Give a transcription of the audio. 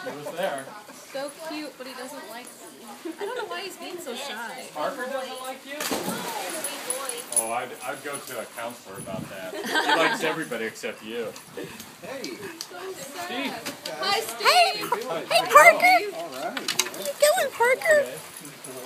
He was there. So cute, but he doesn't like me. I don't know why he's being so shy. Parker doesn't like you? Oh, I'd go to a counselor about that. He likes everybody except you. Hey. Steve. Hi, Steve. Hey, Parker. All right. How you doing, Parker? Okay.